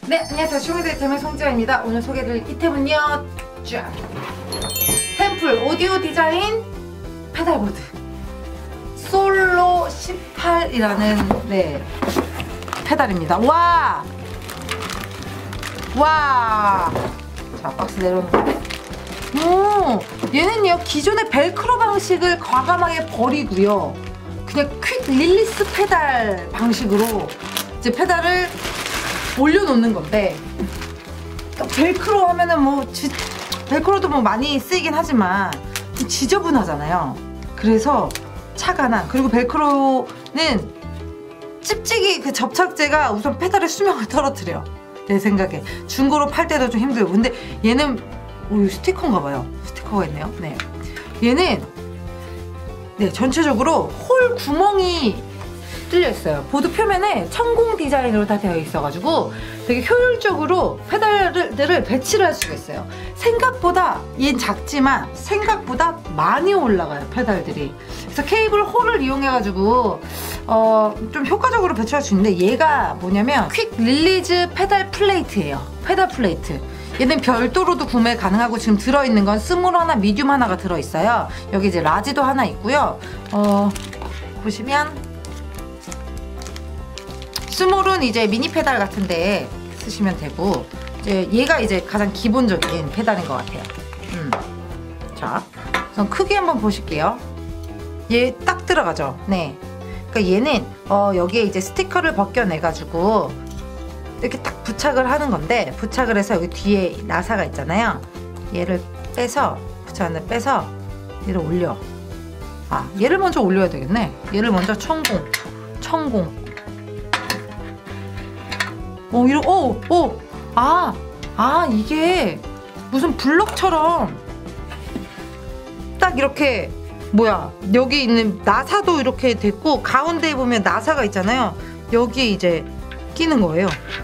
네, 안녕하세요. 쇼미더의 템의 송지아입니다. 오늘 소개해드릴 이템은요, 짠! 템플 오디오 디자인 페달보드 솔로 18이라는 네 페달입니다. 와! 와! 자, 박스 내려놓는데 얘는요 기존의 벨크로 방식을 과감하게 버리고요, 그냥 퀵 릴리스 페달 방식으로 이제 페달을 올려놓는 건데, 벨크로 하면은 뭐 벨크로도 뭐 많이 쓰이긴 하지만 좀 지저분하잖아요. 그래서 차가나, 그리고 벨크로는 찝찝이 그 접착제가 우선 페달의 수명을 떨어뜨려. 내 생각에 중고로 팔 때도 좀 힘들고. 근데 얘는 스티커인가 봐요. 스티커가 있네요. 네, 얘는 네 전체적으로 홀 구멍이 뚫려 있어요. 보드 표면에 천공 디자인으로 다 되어 있어가지고 되게 효율적으로 페달들을 배치를 할 수가 있어요. 생각보다 얘는 작지만 생각보다 많이 올라가요, 페달들이. 그래서 케이블 홀을 이용해가지고 좀 효과적으로 배치할 수 있는데, 얘가 뭐냐면 퀵 릴리즈 페달 플레이트예요. 페달 플레이트. 얘는 별도로도 구매 가능하고, 지금 들어있는 건 스몰 하나, 미디움 하나가 들어있어요. 여기 이제 라지도 하나 있고요. 보시면 스몰은 이제 미니 페달 같은데 쓰시면 되고, 이제 얘가 이제 가장 기본적인 페달인 것 같아요. 자, 우선 크기 한번 보실게요. 얘 딱 들어가죠. 네. 그러니까 얘는 여기에 이제 스티커를 벗겨내가지고 이렇게 딱 부착을 하는 건데, 부착을 해서 여기 뒤에 나사가 있잖아요. 얘를 빼서 부착하는 빼서 얘를 올려. 얘를 먼저 올려야 되겠네. 얘를 먼저 천공. 이게 무슨 블럭처럼 딱 이렇게 여기 있는 나사도 이렇게 됐고, 가운데에 보면 나사가 있잖아요. 여기에 이제 끼는 거예요.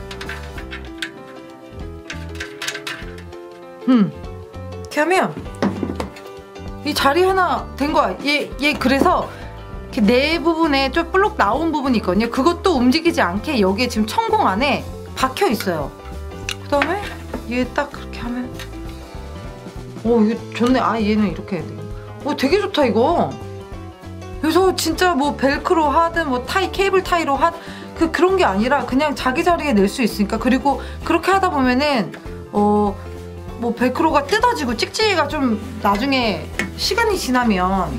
이렇게 하면 이 자리 하나 된 거야. 얘 그래서 이렇게 내 부분에 좀 볼록 나온 부분이 있거든요. 그것도 움직이지 않게 여기에 지금 천공 안에 박혀 있어요. 그 다음에 얘 딱 그렇게 하면 이거 좋네. 얘는 이렇게 해야 돼. 되게 좋다 이거. 그래서 진짜 뭐 벨크로 하든 뭐 케이블 타이로 그런 게 아니라 그냥 자기 자리에 낼 수 있으니까. 그리고 그렇게 하다 보면은 뭐 벨크로가 뜯어지고 찍찍이가 좀 나중에 시간이 지나면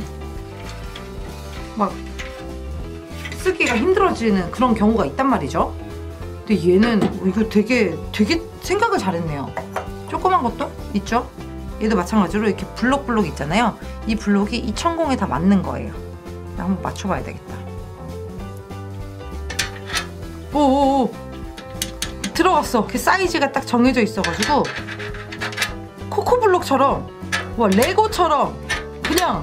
막 쓰기가 힘들어지는 그런 경우가 있단 말이죠. 근데 얘는 이거 되게 생각을 잘했네요. 조그만 것도 있죠? 얘도 마찬가지로 이렇게 블록 있잖아요. 이 블록이 이 천공에 다 맞는 거예요. 한번 맞춰봐야 되겠다. 오 들어갔어. 그 사이즈가 딱 정해져 있어가지고 코코블록처럼, 레고처럼 그냥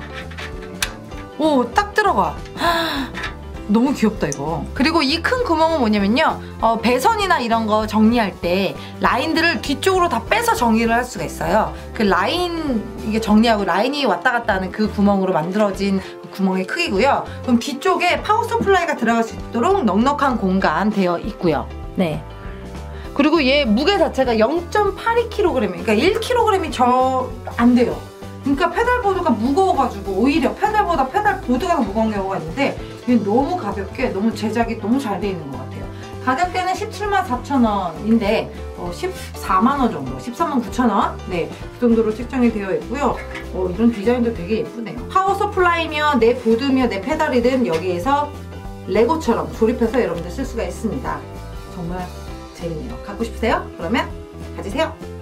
딱 들어가. 너무 귀엽다 이거. 그리고 이 큰 구멍은 뭐냐면요, 배선이나 이런 거 정리할 때 라인들을 뒤쪽으로 다 빼서 정리를 할 수가 있어요. 그 라인 이게 정리하고 라인이 왔다 갔다 하는 그 구멍으로 만들어진 구멍의 크기고요. 그럼 뒤쪽에 파워 서플라이가 들어갈 수 있도록 넉넉한 공간 되어 있고요. 네. 그리고 얘 무게 자체가 0.82kg, 그러니까 1kg이 안 돼요. 그러니까 페달보드가 무거워가지고 오히려 페달보다 페달보드가 무거운 경우가 있는데, 얘는 너무 가볍게, 너무 제작이 너무 잘 돼 있는 것 같아요. 가격대는 174,000원인데 14만원 정도, 139,000원, 네, 그 정도로 책정이 되어 있고요. 이런 디자인도 되게 예쁘네요. 파워 서플라이며 내 보드며 내 페달이든 여기에서 레고처럼 조립해서 여러분들 쓸 수가 있습니다. 정말 재밌네요. 갖고 싶으세요? 그러면 가지세요.